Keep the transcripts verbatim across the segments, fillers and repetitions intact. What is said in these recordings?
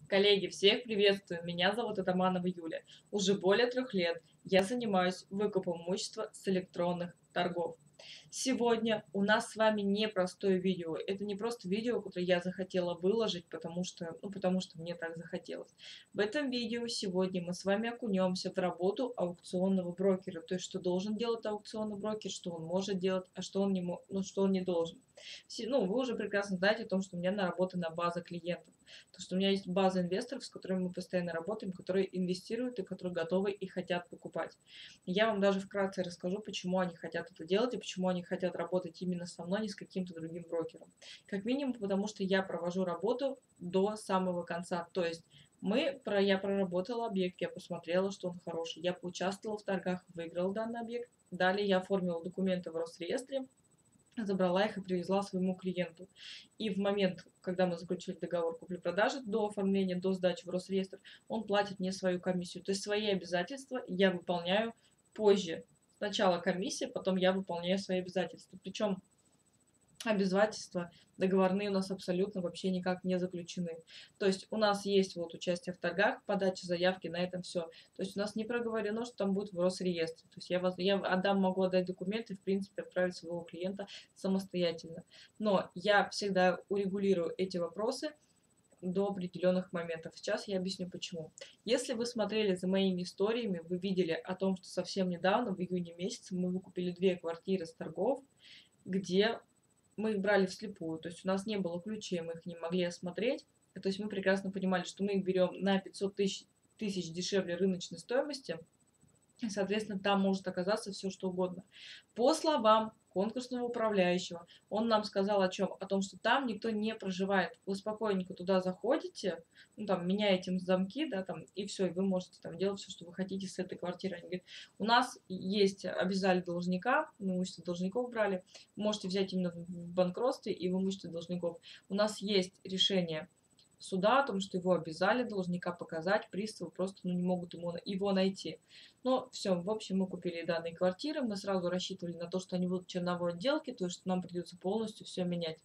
Коллеги, всех приветствую! Меня зовут Атаманова Юлия. Уже более трех лет я занимаюсь выкупом имущества с электронных торгов. Сегодня у нас с вами непростое видео. Это не просто видео, которое я захотела выложить, потому что, ну, потому что мне так захотелось. В этом видео сегодня мы с вами окунемся в работу аукционного брокера. То есть, что должен делать аукционный брокер, что он может делать, а что он не, ну, что он не должен. Ну, вы уже прекрасно знаете о том, что у меня наработана база клиентов. То, что у меня есть база инвесторов, с которыми мы постоянно работаем, которые инвестируют и которые готовы и хотят покупать. Я вам даже вкратце расскажу, почему они хотят это делать и почему они хотят работать именно со мной, а не с каким-то другим брокером. Как минимум, потому что я провожу работу до самого конца. То есть мы, про, я проработала объект, я посмотрела, что он хороший, я поучаствовала в торгах, выиграла данный объект. Далее я оформила документы в Росреестре, забрала их и привезла своему клиенту. И в момент, когда мы заключили договор купли-продажи, до оформления, до сдачи в Росреестр, он платит мне свою комиссию. То есть свои обязательства я выполняю позже. Сначала комиссия, потом я выполняю свои обязательства. Причем обязательства договорные у нас абсолютно вообще никак не заключены. То есть у нас есть вот участие в торгах, подача заявки, на этом все. То есть у нас не проговорено, что там будет в Росреестре. То есть я, вас, я отдам, могу отдать документы, в принципе, отправить своего клиента самостоятельно. Но я всегда урегулирую эти вопросы до определенных моментов. Сейчас я объясню почему. Если вы смотрели за моими историями, вы видели о том, что совсем недавно, в июне месяце, мы выкупили две квартиры с торгов, где мы их брали вслепую, то есть у нас не было ключей, мы их не могли осмотреть, то есть мы прекрасно понимали, что мы их берем на пятьсот тысяч дешевле рыночной стоимости, и, соответственно, там может оказаться все, что угодно. По словам конкурсного управляющего, он нам сказал о чем? О том, что там никто не проживает. Вы спокойненько туда заходите, ну, там, меняете замки, да, там, и все, и вы можете там делать все, что вы хотите с этой квартирой. Они говорят, у нас есть, обязали должника, мы имущество должников брали, можете взять именно в банкротстве и в имуществе должников. У нас есть решение суда о том, что его обязали должника показать, приставы просто ну, не могут ему, его найти. Но все, в общем, мы купили данные квартиры, мы сразу рассчитывали на то, что они будут черновой отделки, то есть нам придется полностью все менять.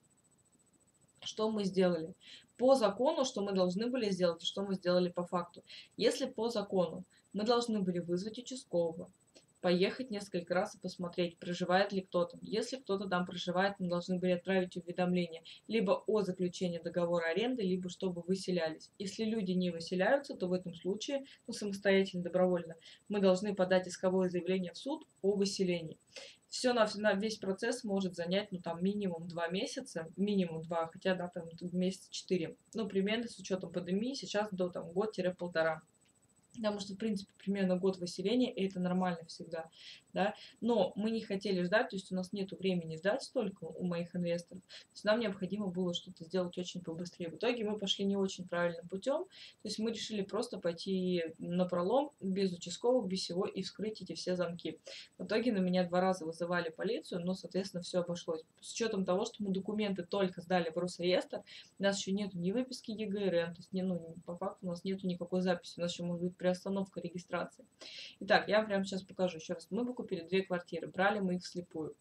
Что мы сделали? По закону, что мы должны были сделать, и что мы сделали по факту. Если по закону мы должны были вызвать участкового, поехать несколько раз и посмотреть, проживает ли кто-то. Если кто-то там проживает, мы должны были отправить уведомление либо о заключении договора аренды, либо чтобы выселялись. Если люди не выселяются, то в этом случае, ну, самостоятельно, добровольно, мы должны подать исковое заявление в суд о выселении. Все на, на весь процесс может занять, ну, там, минимум два месяца, минимум два, хотя, да, там, месяца четыре. Ну, примерно с учетом пандемии сейчас до, там, год-полтора. Потому что, в принципе, примерно год выселения, и это нормально всегда, да. Но мы не хотели ждать, то есть у нас нет времени ждать столько у моих инвесторов. То есть нам необходимо было что-то сделать очень побыстрее. В итоге мы пошли не очень правильным путем. То есть мы решили просто пойти напролом, без участковых, без всего, и вскрыть эти все замки. В итоге на меня два раза вызывали полицию, но, соответственно, все обошлось. С учетом того, что мы документы только сдали в Росреестр, у нас еще нет ни выписки ЕГРН, то есть, не, ну, по факту у нас нет никакой записи, у нас еще может быть приостановка регистрации. Итак, я вам прямо сейчас покажу еще раз. Мы бы купили две квартиры, брали мы их вслепую.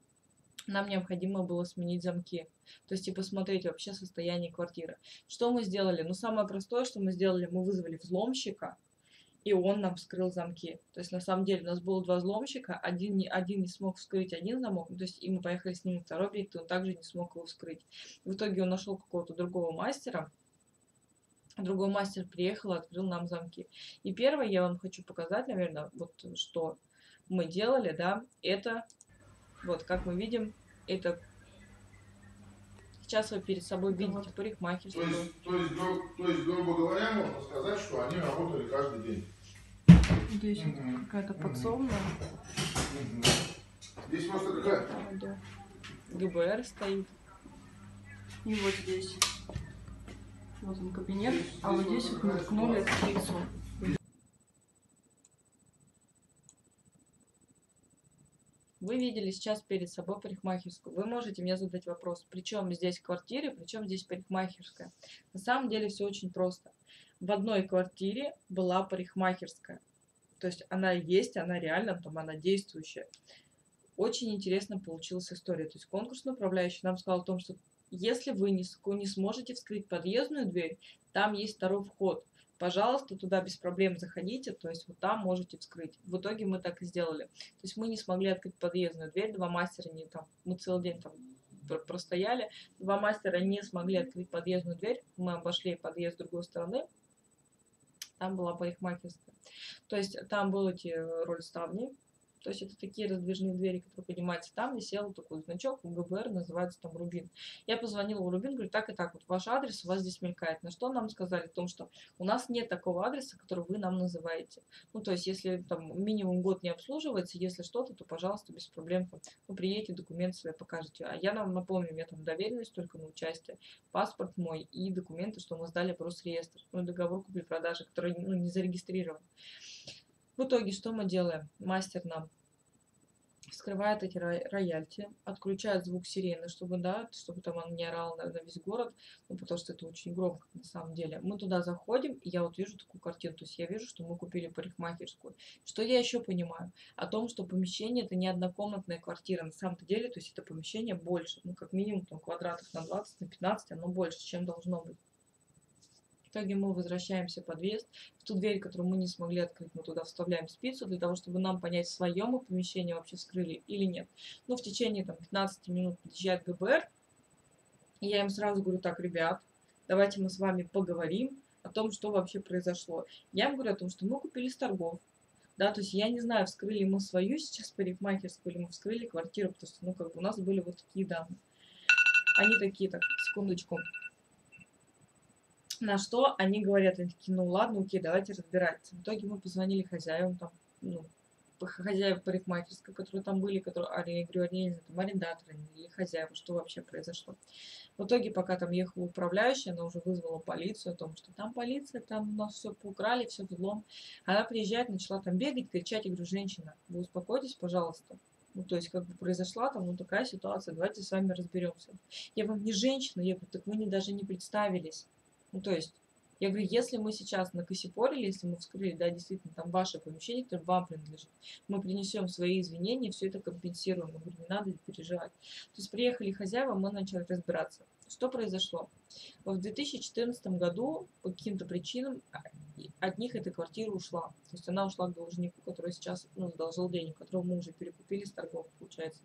Нам необходимо было сменить замки, то есть и посмотреть вообще состояние квартиры. Что мы сделали? Ну, самое простое, что мы сделали, мы вызвали взломщика, и он нам вскрыл замки. То есть, на самом деле, у нас было два взломщика, один не, один не смог вскрыть один замок, то есть, и мы поехали с ним в второй объект, и он также не смог его вскрыть. В итоге он нашел какого-то другого мастера, другой мастер приехал и открыл нам замки. И первое я вам хочу показать, наверное, вот что мы делали, да, это, вот как мы видим, это сейчас вы перед собой это видите вот парикмахерскую. То есть, то, есть, гру, то есть, грубо говоря, можно сказать, что они работали каждый день. Здесь угу. какая-то подсобная. Угу. Здесь просто какая? Да. ГБР стоит. И вот здесь. Вот он кабинет, здесь, а вот здесь вот мы ткнули птицу. Вы видели сейчас перед собой парикмахерскую. Вы можете мне задать вопрос, причем здесь квартира, причем здесь парикмахерская. На самом деле все очень просто. В одной квартире была парикмахерская. То есть она есть, она реально, там она действующая. Очень интересно получилась история. То есть конкурсный управляющий нам сказал о том, что Если вы не, ск- не сможете вскрыть подъездную дверь, там есть второй вход. Пожалуйста, туда без проблем заходите, то есть вот там можете вскрыть. В итоге мы так и сделали. То есть мы не смогли открыть подъездную дверь, два мастера не там, мы целый день там пр- простояли, два мастера не смогли открыть подъездную дверь, мы обошли подъезд с другой стороны, там была парикмахерская. То есть там были эти э, рольставни, то есть это такие раздвижные двери, которые поднимаются. Там висел такой значок у ГБР, называется там Рубин. Я позвонила в Рубин, говорю, так и так, вот ваш адрес у вас здесь мелькает. На что нам сказали? В том, что у нас нет такого адреса, который вы нам называете. Ну, то есть, если там минимум год не обслуживается, если что-то, то, пожалуйста, без проблем, там, ну, приедете, документы свои покажете. А я нам напомню, у меня там доверенность только на участие, паспорт мой и документы, что мы сдали в Росреестр. Ну, договор купли-продажи, который ну, не зарегистрирован. В итоге, что мы делаем? Мастер нам вскрывает эти рояльти, отключает звук сирены, чтобы, да, чтобы там он не орал на, на весь город, ну, потому что это очень громко на самом деле. Мы туда заходим, и я вот вижу такую картину, то есть я вижу, что мы купили парикмахерскую. Что я еще понимаю? О том, что помещение это не однокомнатная квартира, на самом-то деле, то есть это помещение больше, ну, как минимум там квадратов на двадцать, на пятнадцать, оно больше, чем должно быть. В итоге мы возвращаемся в подъезд. В ту дверь, которую мы не смогли открыть, мы туда вставляем спицу для того, чтобы нам понять, свое мы помещение вообще вскрыли или нет. Но в течение там, пятнадцати минут подъезжает ГБР, и я им сразу говорю, так, ребят, давайте мы с вами поговорим о том, что вообще произошло. Я им говорю о том, что мы купили с торгов. Да, то есть я не знаю, вскрыли мы свою сейчас парикмахерскую или мы вскрыли квартиру, потому что, ну, как бы у нас были вот такие данные. Они такие, так, секундочку. На что они говорят, они такие, ну ладно, окей, давайте разбираться. В итоге мы позвонили хозяевам, там, ну, хозяев парикмахерской, которые там были, которые, а, я говорю, они, не знаю, там, арендаторы или хозяева, что вообще произошло. В итоге, пока там ехала управляющая, она уже вызвала полицию о том, что там полиция, там у нас все поукрали, все взлом. Она приезжает, начала там бегать, кричать, я говорю, женщина, вы успокойтесь, пожалуйста. Ну, то есть, как бы произошла там, ну, такая ситуация, давайте с вами разберемся. Я вам не женщина, я говорю, так вы не, даже не представились. Ну, то есть, я говорю, если мы сейчас накосипорили, если мы вскрыли, да, действительно, там ваше помещение, которое вам принадлежит, мы принесем свои извинения, все это компенсируем. Я говорю, не надо переживать. То есть приехали хозяева, мы начали разбираться. Что произошло? В две тысячи четырнадцатом году по каким-то причинам от них эта квартира ушла. То есть она ушла к должнику, который сейчас ну, задолжал денег, которого мы уже перекупили с торгов, получается.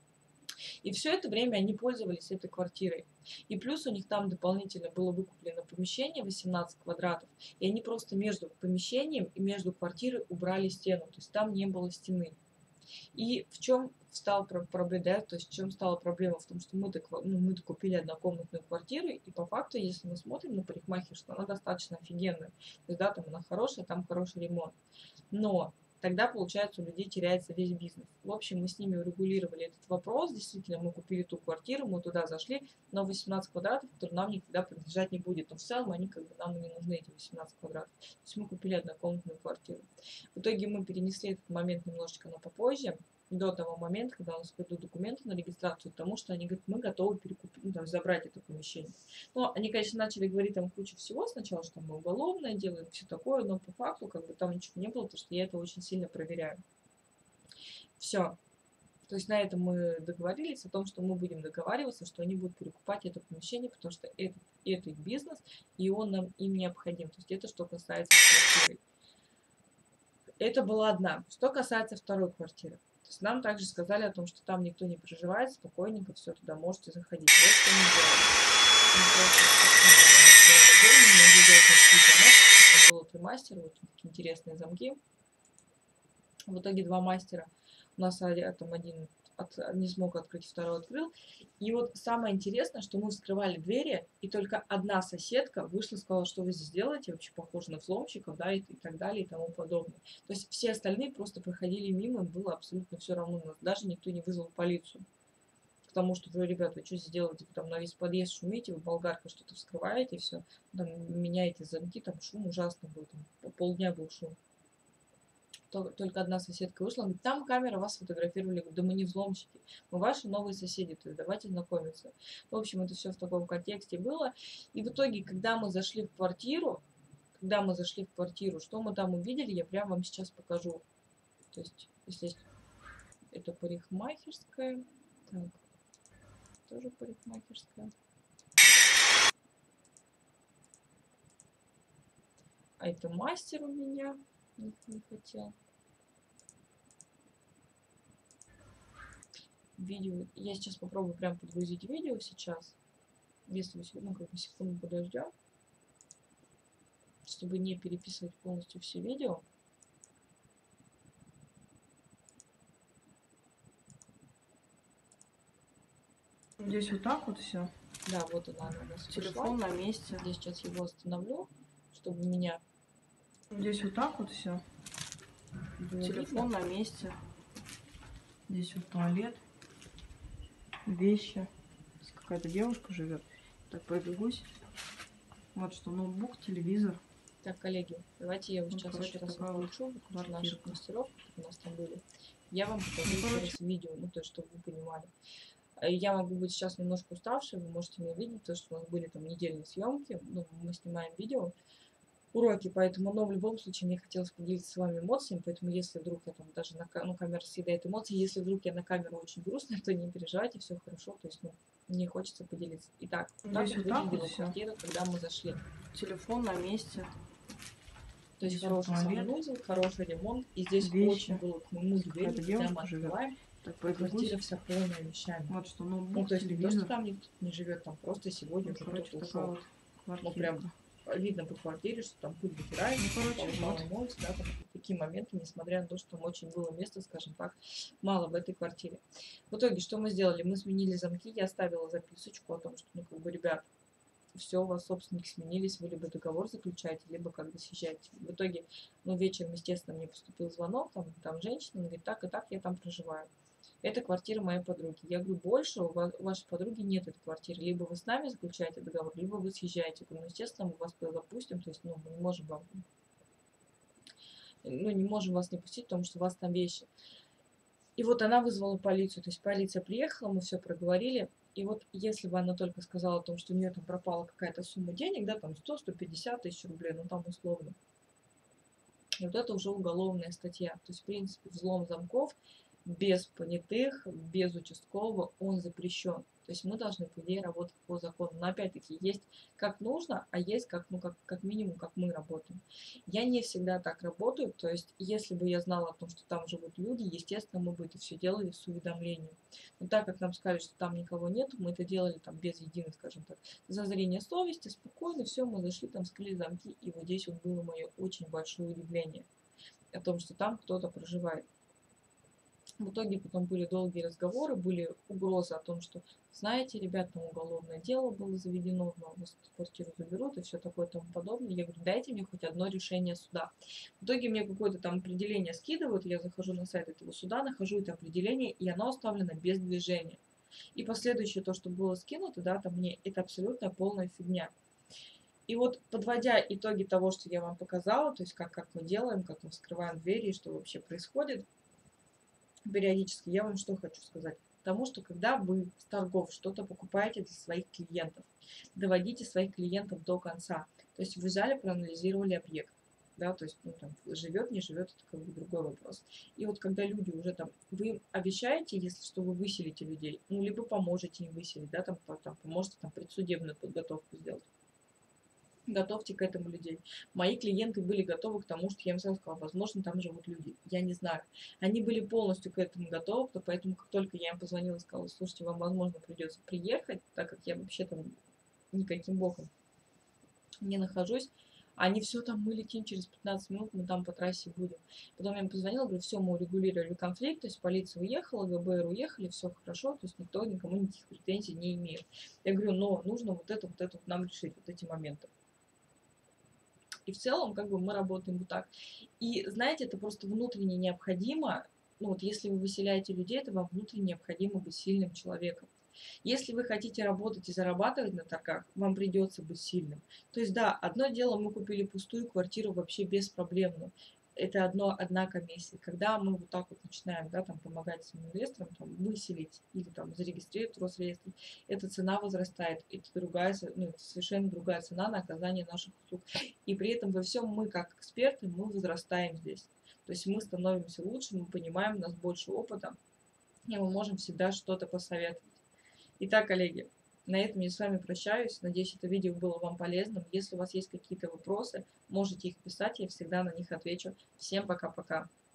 И все это время они пользовались этой квартирой. И плюс у них там дополнительно было выкуплено помещение восемнадцать квадратов, и они просто между помещением и между квартирой убрали стену, то есть там не было стены. И в чем стала проблема, да, то есть в чем стала проблема? В том, что мы-то, ну, мы купили однокомнатную квартиру, и по факту, если мы смотрим на парикмахерскую, она достаточно офигенная. То есть, да, там она хорошая, там хороший ремонт. Но тогда, получается, у людей теряется весь бизнес. В общем, мы с ними урегулировали этот вопрос. Действительно, мы купили ту квартиру, мы туда зашли, но восемнадцать квадратов, которые нам никогда принадлежать не будет. Но в целом они как бы нам и не нужны, эти восемнадцать квадратов. То есть мы купили однокомнатную квартиру. В итоге мы перенесли этот момент немножечко на попозже, до того момента, когда у нас придут документы на регистрацию, потому что они говорят, мы готовы перекупить, ну, там, забрать это помещение. Но они, конечно, начали говорить там кучу всего сначала, что мы уголовное делаем, все такое, но по факту как бы там ничего не было, потому что я это очень сильно проверяю. Все. То есть на этом мы договорились о том, что мы будем договариваться, что они будут перекупать это помещение, потому что это, это их бизнес, и он нам им необходим. То есть это что касается квартиры. Это была одна. Что касается второй квартиры. То есть нам также сказали о том, что там никто не проживает, спокойненько все туда можете заходить. Вот что мы делаем. Было три мастера, вот такие интересные замки. В итоге два мастера. У нас там один от, не смог открыть, второй открыл. И вот самое интересное, что мы вскрывали двери, и только одна соседка вышла и сказала, что вы здесь делаете, вообще похоже на взломщиков, да, и, и так далее, и тому подобное. То есть все остальные просто проходили мимо, им было абсолютно все равно. Нас даже никто не вызвал полицию. Потому что вы, ребята, вы что здесь делаете? Вы там на весь подъезд шумите, вы болгаркой что-то вскрываете, и все. Там меняете замки, там шум ужасный был, там полдня был шум. Только одна соседка вышла, говорит, там камера, вас фотографировали. Да мы не взломщики, мы ваши новые соседи, то есть давайте знакомиться. В общем, это все в таком контексте было. И в итоге, когда мы зашли в квартиру, когда мы зашли в квартиру, что мы там увидели, я прямо вам сейчас покажу. То есть, если это парикмахерская, так, тоже парикмахерская. А это мастер у меня. Не, не хотел. Видео. Я сейчас попробую прям подгрузить видео сейчас. Если вы, ну, как бы секунду подождем, чтобы не переписывать полностью все видео. Здесь вот так вот все. Да, вот она, она у нас Телефон пришла. на месте. Я сейчас его остановлю, чтобы меня Здесь вот так вот все. было Телефон видно. на месте. Здесь вот туалет. Вещи. Здесь какая-то девушка живет. Так, пробегусь. Вот что, ноутбук, телевизор. Так, коллеги, давайте я вот Ну, сейчас короче, еще раз такая вот включу наших квартирка. мастеров, которые у нас там были. Я вам покажу Ну, еще короче. раз видео, ну, то есть, чтобы вы понимали. Э, Я могу быть сейчас немножко уставшей, вы можете меня видеть, потому что у нас были там недельные съемки, ну, мы снимаем видео, уроки, поэтому, но в любом случае мне хотелось поделиться с вами эмоциями, поэтому если вдруг я там даже на ка- ну, камера съедает эмоции, если вдруг я на камеру очень грустная, то не переживайте, все хорошо, то есть, ну, мне хочется поделиться. Итак, вот так Здесь вот вот так вот выглядела всё. квартира, когда мы зашли. Телефон на месте. То есть Здесь вот хороший туалет. санузел, хороший ремонт, и здесь Вещи. очень было к моему Здесь удивлению, какая-то когда девушка мы живет. открываем, Так, то пробегусь. квартира вся полная вещами. Вот что, Ну, ноутбук, то есть не то, что телевизор. там никто не живет, там просто сегодня Ну, уже короче, кто-то такая ушел. вот Ну, квартирка. прям видно по квартире, что там пыль вытирает, Ну, короче, полы вот. моются, да, там такие моменты, несмотря на то, что там очень было места, скажем так, мало в этой квартире. В итоге, что мы сделали? Мы сменили замки, я оставила записочку о том, что, ну, как бы, ребят, все, у вас собственники сменились, вы либо договор заключаете, либо как бы съезжаете. В итоге, ну, вечером, естественно, мне поступил звонок, там, там женщина, она говорит, так и так, я там проживаю. Это квартира моей подруги. Я говорю, больше у, вас, у вашей подруги нет этой квартиры. Либо вы с нами заключаете договор, либо вы съезжаете. Я говорю, ну, естественно, мы вас туда запустим, то есть, ну, мы не можем вам, ну, не можем вас не пустить, потому что у вас там вещи. И вот она вызвала полицию, то есть полиция приехала, мы все проговорили. И вот если бы она только сказала о том, что у нее там пропала какая-то сумма денег, да, там сто сто пятьдесят тысяч рублей, ну там условно. И вот это уже уголовная статья. То есть, в принципе, взлом замков без понятых, без участкового, он запрещен. То есть мы должны, по идее, работать по закону. Но опять-таки, есть как нужно, а есть как, ну, как, как минимум, как мы работаем. Я не всегда так работаю. То есть, если бы я знала о том, что там живут люди, естественно, мы бы это все делали с уведомлением. Но так как нам сказали, что там никого нет, мы это делали там без единой, скажем так, зазрения совести, спокойно, все, мы зашли, там скрыли замки, и вот здесь вот было мое очень большое удивление о том, что там кто-то проживает. В итоге потом были долгие разговоры, были угрозы о том, что, знаете, ребят, там уголовное дело было заведено, но вас квартиру заберут и все такое и тому подобное. Я говорю, дайте мне хоть одно решение суда. В итоге мне какое-то там определение скидывают, я захожу на сайт этого суда, нахожу это определение, и оно оставлено без движения. И последующее то, что было скинуто, да, там мне это абсолютно полная фигня. И вот, подводя итоги того, что я вам показала, то есть как, как мы делаем, как мы вскрываем двери и что вообще происходит, периодически, я вам что хочу сказать. Потому что когда вы с торгов что-то покупаете для своих клиентов, доводите своих клиентов до конца. То есть вы взяли, проанализировали объект. Да, то есть, ну, там, живет, не живет, это как бы другой вопрос. И вот когда люди уже там, вы им обещаете, если что, вы выселите людей, ну, либо поможете им выселить, да, там, там поможете там предсудебную подготовку сделать. Готовьте к этому людей. Мои клиенты были готовы к тому, что я им сразу сказала, возможно, там живут люди. Я не знаю. Они были полностью к этому готовы, поэтому как только я им позвонила и сказала, слушайте, вам, возможно, придется приехать, так как я вообще там никаким боком не нахожусь, они все там, мы летим через пятнадцать минут, мы там по трассе будем. Потом я им позвонила, говорю, все, мы урегулировали конфликт, то есть полиция уехала, ГБР уехали, все хорошо, то есть никто никому никаких претензий не имеет. Я говорю, но нужно вот это, вот это вот нам решить, вот эти моменты. И в целом, как бы мы работаем вот так. И знаете, это просто внутренне необходимо. Ну вот если вы выселяете людей, это вам внутренне необходимо быть сильным человеком. Если вы хотите работать и зарабатывать на торгах, вам придется быть сильным. То есть да, одно дело, мы купили пустую квартиру вообще беспроблемно. Это одно, одна комиссия. Когда мы вот так вот начинаем, да, там, помогать своим инвесторам, там, выселить или там зарегистрировать в Росреестре, эта цена возрастает. Это другая, ну, это совершенно другая цена на оказание наших услуг. И при этом во всем мы, как эксперты, мы возрастаем здесь. То есть мы становимся лучше, мы понимаем, у нас больше опыта, и мы можем всегда что-то посоветовать. Итак, коллеги, На этом я с вами прощаюсь. Надеюсь, это видео было вам полезным. Если у вас есть какие-то вопросы, можете их писать, я всегда на них отвечу. Всем пока-пока.